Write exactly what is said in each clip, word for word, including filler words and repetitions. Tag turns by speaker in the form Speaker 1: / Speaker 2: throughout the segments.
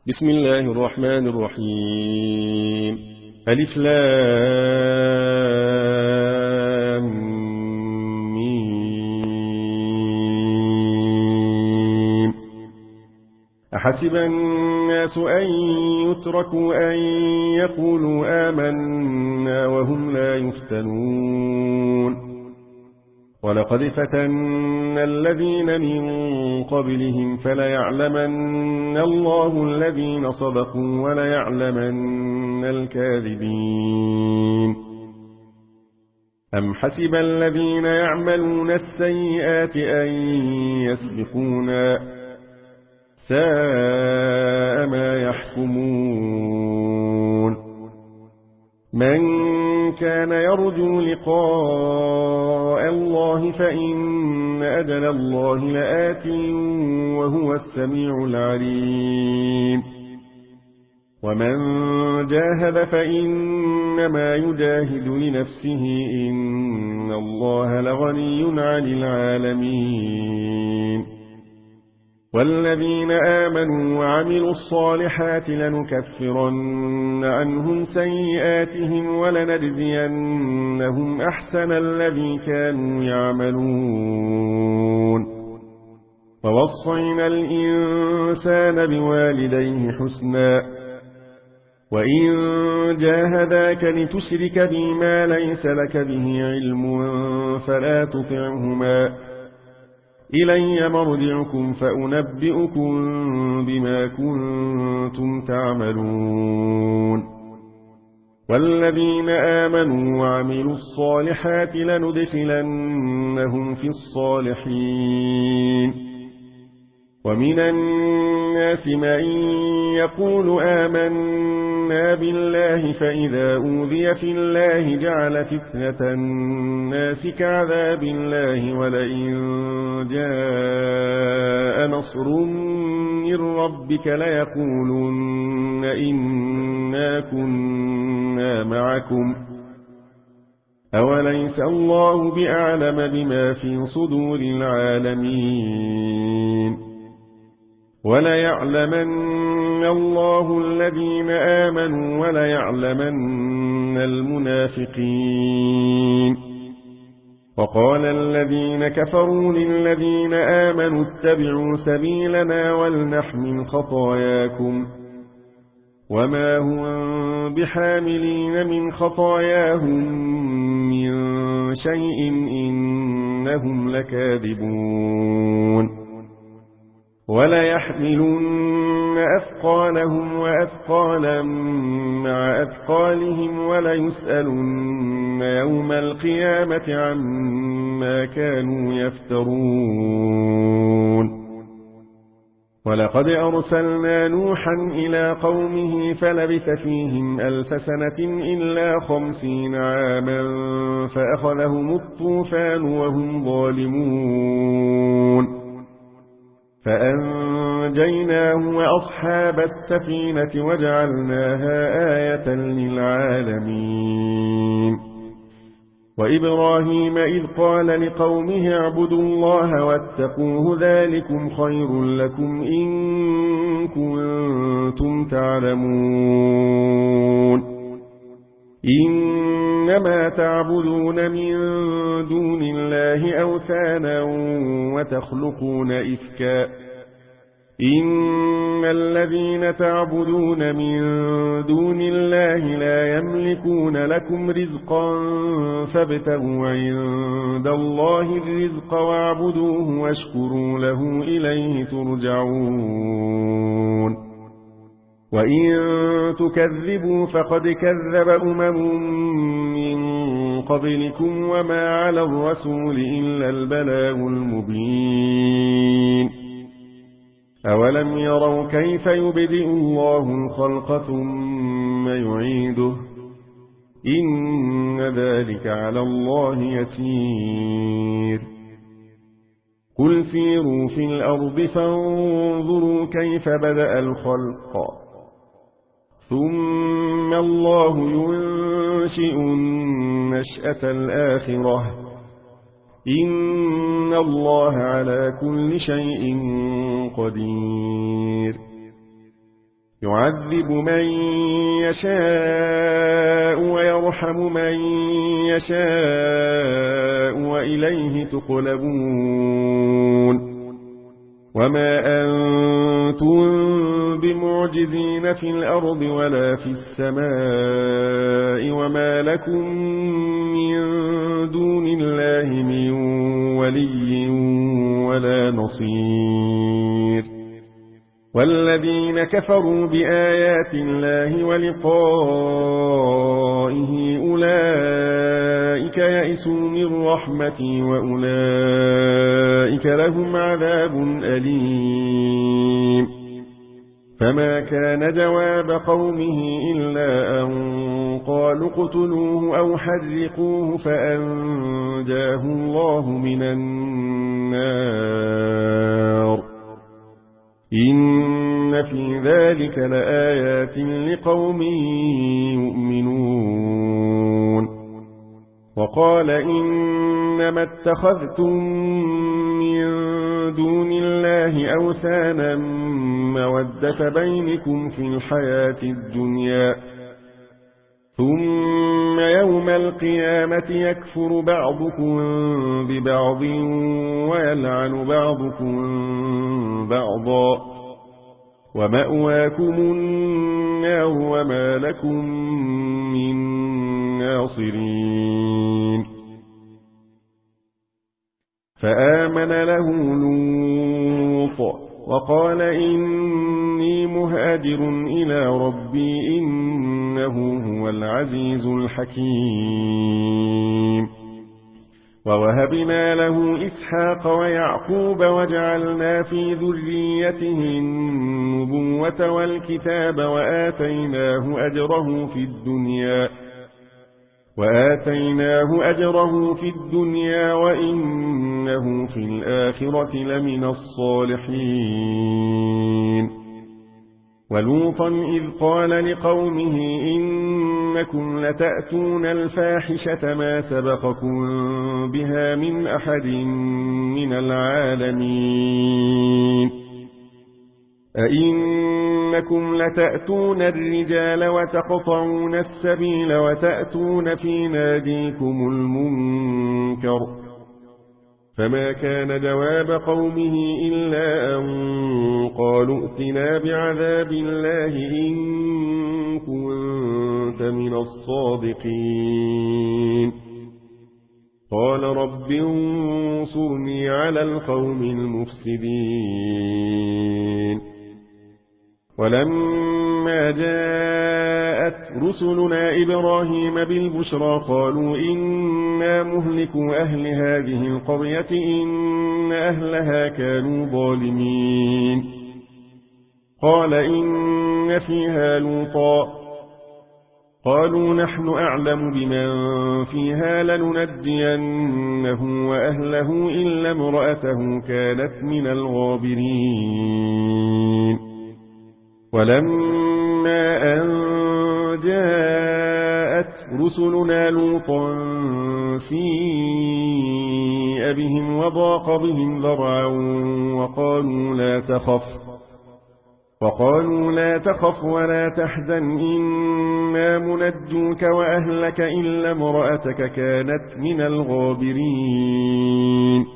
Speaker 1: بسم الله الرحمن الرحيم. ألف لام ميم. أحسب الناس أن يتركوا أن يقولوا آمنا وهم لا يفتنون. ولقد فتنا الذين من قبلهم فليعلمن الله الذين صدقوا وليعلمن الكاذبين. أم حسب الذين يعملون السيئات أن يسبقونا ساء ما يحكمون. من كان يرجو لقاء الله فإن أجل الله لآت وهو السميع العليم. ومن جاهد فإنما يجاهد لنفسه إن الله لغني عن العالمين. والذين آمنوا وعملوا الصالحات لنكفرن عنهم سيئاتهم ولنجزينهم أحسن الذي كانوا يعملون. ووصينا الإنسان بوالديه حسنا وإن جاهداك لتشرك بي ما ليس لك به علم فلا تطعهما إلي مرجعكم فأنبئكم بما كنتم تعملون. والذين آمنوا وعملوا الصالحات لندخلنهم في الصالحين. ومن الناس من يقول آمنا بالله فإذا أوذي في الله جعل فتنة الناس كعذاب الله ولئن جاء نصر من ربك ليقولن إنا كنا معكم أوليس الله بأعلم بما في صدور العالمين. وليعلمن الله الذين آمنوا وليعلمن المنافقين. وقال الذين كفروا للذين آمنوا اتبعوا سبيلنا ولنحمل خطاياكم وما هم بحاملين من خطاياهم من شيء إنهم لكاذبون. وليحملن أثقالهم وأثقالا مع أثقالهم وليسألن يوم القيامة عما كانوا يفترون. ولقد أرسلنا نوحا إلى قومه فلبث فيهم ألف سنة إلا خمسين عاما فأخذهم الطوفان وهم ظالمون فأنجيناه وأصحاب السفينة وجعلناها آية للعالمين. وإبراهيم إذ قال لقومه اعبدوا الله واتقوه ذلكم خير لكم إن كنتم تعلمون. إنما تعبدون من دون الله أوثانا وتخلقون إفكا إن الذين تعبدون من دون الله لا يملكون لكم رزقا فابتغوا عند الله الرزق واعبدوه واشكروا له إليه ترجعون. وإن تكذبوا فقد كذب أمم من قبلكم وما على الرسول إلا البلاغ المبين. أولم يروا كيف يبدئ الله الخلق ثم يعيده إن ذلك على الله يسير. قل سيروا في الأرض فانظروا كيف بدأ الخلق ثم الله ينشئ النشأة الآخرة إن الله على كل شيء قدير. يعذب من يشاء ويرحم من يشاء وإليه تقلبون وما أنتم بمعجزين في الأرض ولا في السماء وما لكم من دون الله من ولي ولا نصير والذين كفروا بآيات الله ولقائه أولئك يئسوا من رحمتي وأولئك لهم عذاب أليم فما كان جواب قومه إلا أن قالوا اقتلوه أو حرقوه فأنجاه الله من النار إن في ذلك لآيات لقوم يؤمنون وقال إنما اتخذتم من دون الله أوثانا مودة بينكم في الحياة الدنيا ثم يوم القيامة يكفر بعضكم ببعض ويلعن بعضكم بعضا ومأواكم النار وما لكم من ناصرين فآمن له لوط وقال إني مهاجر إلى ربي إنه هو العزيز الحكيم ووهبنا له إسحاق ويعقوب وجعلنا في ذريته النبوة والكتاب وآتيناه أجره في الدنيا وآتيناه أجره في الدنيا وإنه في الآخرة لمن الصالحين ولوطا إذ قال لقومه إنكم لتأتون الفاحشة ما سبقكم بها من أحد من العالمين أئنكم لتأتون الرجال وتقطعون السبيل وتأتون في ناديكم المنكر فما كان جواب قومه إلا أن قالوا ائتنا بعذاب الله إن كنت من الصادقين قال رب انصرني على القوم المفسدين ولما جاءت رسلنا إبراهيم بالبشرى قالوا إنا مهلكوا أهل هذه القرية إن أهلها كانوا ظالمين قال إن فيها لوطا قالوا نحن أعلم بمن فيها لننجينه وأهله إلا امرأته كانت من الغابرين ولما أن جاءت رسلنا لوطا سيء بهم وضاق بهم ذرعا وقالوا لا تخف وقالوا لا تخف ولا تحزن إنا منجوك وأهلك إلا امرأتك كانت من الغابرين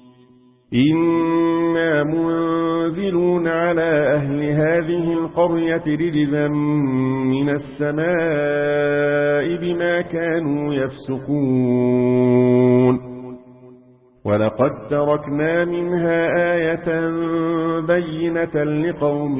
Speaker 1: إنا منزلون على أهل هذه القرية رجزا من السماء بما كانوا يفسقون ولقد تركنا منها آية بينة لقوم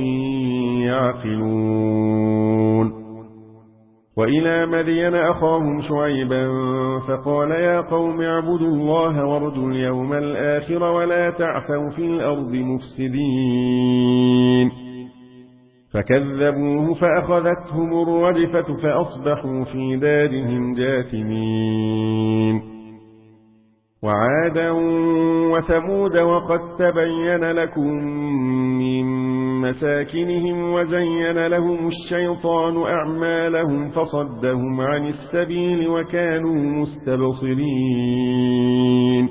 Speaker 1: يعقلون وإلى مدين أخاهم شعيبا فقال يا قوم اعبدوا الله وارجوا اليوم الآخر ولا تعثوا في الأرض مفسدين فكذبوه فأخذتهم الرجفة فأصبحوا في دارهم جاثمين وعادا وثمود وقد تبين لكم من مساكنهم وزين لهم الشيطان أعمالهم فصدهم عن السبيل وكانوا مستبصرين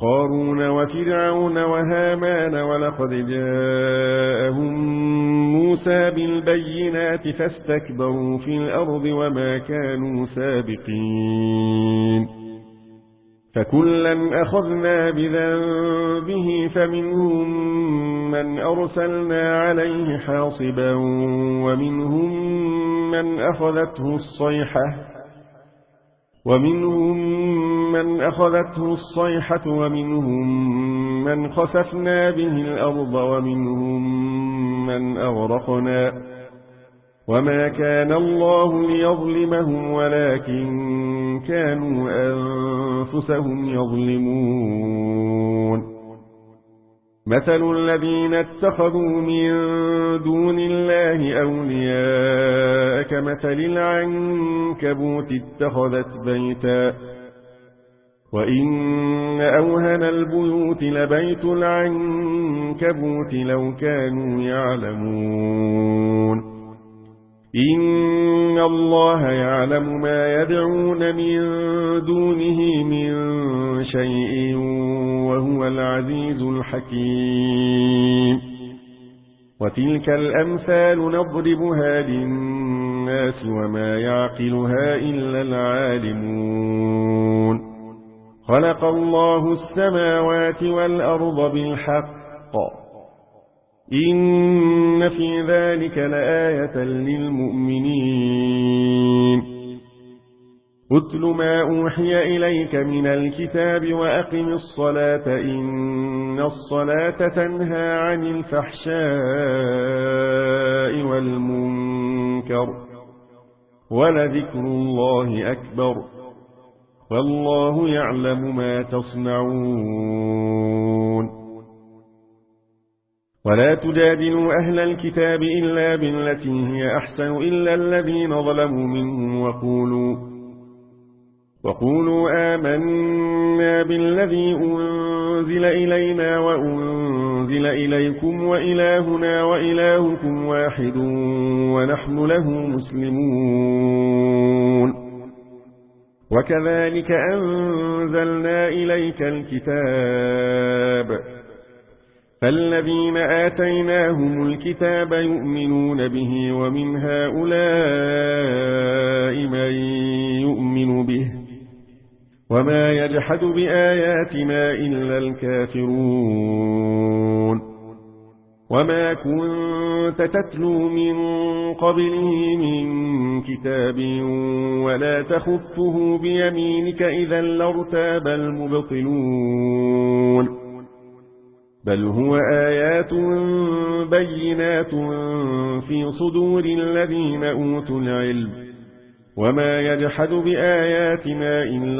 Speaker 1: وقارون وفرعون وهامان ولقد جاءهم موسى موسى بالبينات فاستكبروا في الأرض وما كانوا سابقين فكلا أخذنا بذنبه فمنهم من أرسلنا عليه حاصبا ومنهم من أخذته الصيحة ومنهم من أخذته الصيحة ومنهم من خسفنا به الأرض ومنهم من أغرقنا وما كان الله ليظلمهم ولكن كانوا أنفسهم يظلمون مثل الذين اتخذوا من دون الله أولياء كمثل العنكبوت اتخذت بيتا وإن أوهن البيوت لبيت العنكبوت لو كانوا يعلمون إن الله يعلم ما يدعون من دونه من شيء وهو العزيز الحكيم وتلك الأمثال نضربها للناس وما يعقلها إلا العالمون خلق الله السماوات والأرض بالحق إن في ذلك لآية للمؤمنين أتل ما أوحي إليك من الكتاب وأقم الصلاة إن الصلاة تنهى عن الفحشاء والمنكر ولذكر الله أكبر والله يعلم ما تصنعون ولا تجادلوا أهل الكتاب إلا بالتي هي أحسن إلا الذين ظلموا منهم وقولوا وقولوا آمنا بالذي أنزل إلينا وأنزل إليكم وإلهنا وإلهكم واحد ونحن له مسلمون وكذلك أنزلنا إليك الكتاب فالذين آتيناهم الكتاب يؤمنون به ومن هؤلاء من يؤمن به وما يجحد بآياتنا إلا الكافرون وما كنت تتلو من قبله من كتاب ولا تخطه بيمينك إذا لارتاب المبطلون بل هو آيات بينات في صدور الذين أوتوا العلم وما يجحد بآياتنا إلا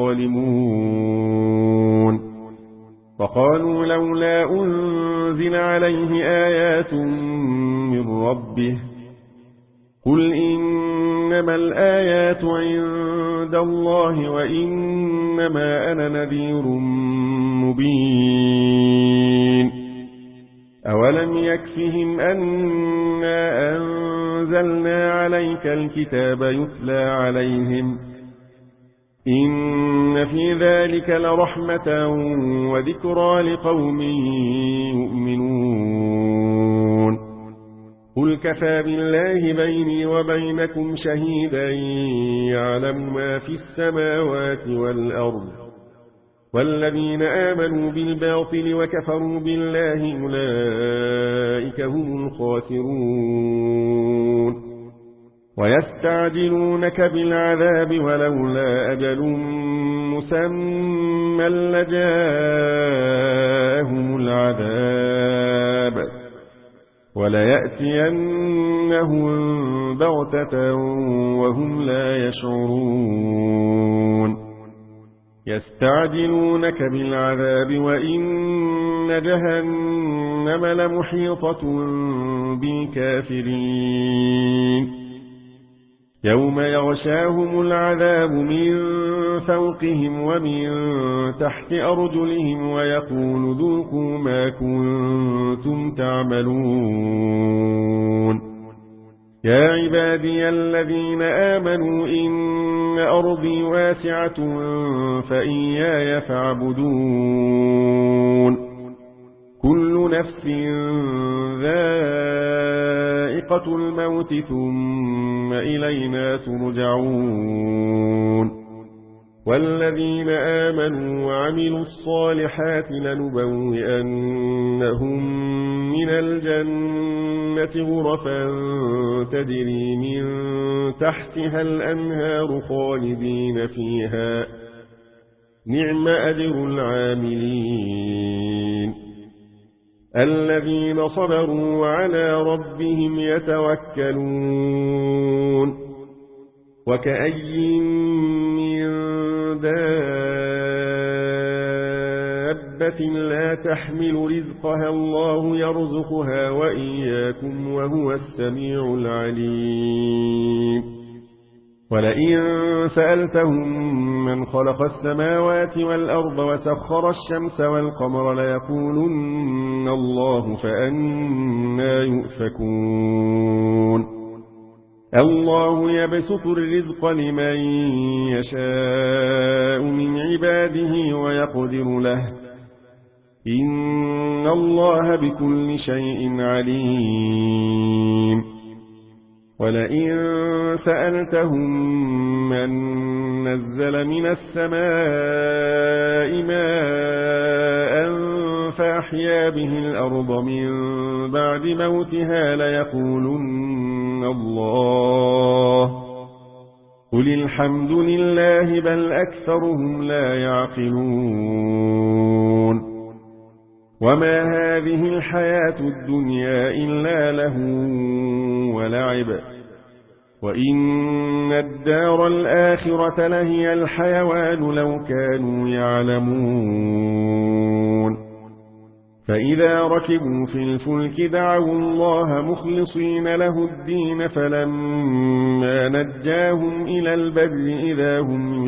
Speaker 1: الظالمون فقالوا لولا أنزل عليه آيات من ربه قل إنما الآيات عند الله وإنما أنا نذير مبين أولم يكفهم أنا أنزلنا عليك الكتاب يتلى عليهم إن في ذلك لرحمة وذكرى لقوم يؤمنون قل كفى بالله بيني وبينكم شهيدا يعلم ما في السماوات والأرض والذين آمنوا بالباطل وكفروا بالله أولئك هم الخاسرون ويستعجلونك بالعذاب ولولا أجل مسمى لجاءهم العذاب وليأتينهم بغتة وهم لا يشعرون يستعجلونك بالعذاب وإن جهنم لمحيطة بالكافرين يوم يغشاهم العذاب من فوقهم ومن تحت أرجلهم ويقول ذوقوا ما كنتم تعملون يا عبادي الذين آمنوا إن أرضي واسعة فإياي فاعبدون كل نفس ذائقة ذائقة الموت ثم إلينا ترجعون والذين آمنوا وعملوا الصالحات لنبوئنهم من الجنة غرفا تجري من تحتها الأنهار خالدين فيها نعم أجر العاملين الذين صبروا وعلى ربهم يتوكلون وكأي من دابة لا تحمل رزقها الله يرزقها وإياكم وهو السميع العليم ولئن سألتهم من خلق السماوات والأرض وسخر الشمس والقمر ليقولن الله فأنى يؤفكون الله يبسط الرزق لمن يشاء من عباده ويقدر له إن الله بكل شيء عليم ولئن سألتهم من نزل من السماء ماء فأحيا به الأرض من بعد موتها ليقولن الله قل الحمد لله بل أكثرهم لا يعقلون وما هذه الحياة الدنيا إلا له ولعب وإن الدار الآخرة لهي الحيوان لو كانوا يعلمون فإذا ركبوا في الفلك دعوا الله مخلصين له الدين فلما نجاهم إلى البر إذا هم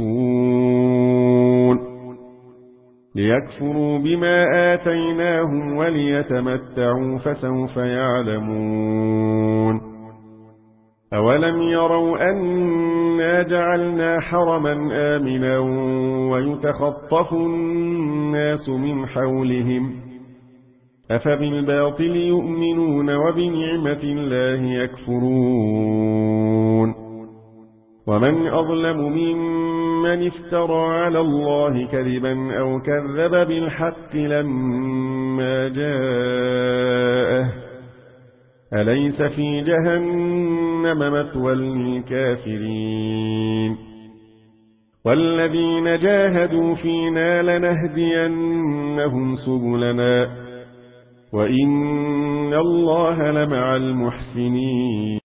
Speaker 1: يشركون ليكفروا بما آتيناهم وليتمتعوا فسوف يعلمون أولم يروا أنا جعلنا حرما آمنا ويتخطف الناس من حولهم أفبالباطل يؤمنون وبنعمة الله يكفرون ومن أظلم ممن افترى على الله كذبا أو كذب بالحق لما جاءه أليس في جهنم مثوى للكافرين والذين جاهدوا فينا لنهدينهم سبلنا وإن الله لمع المحسنين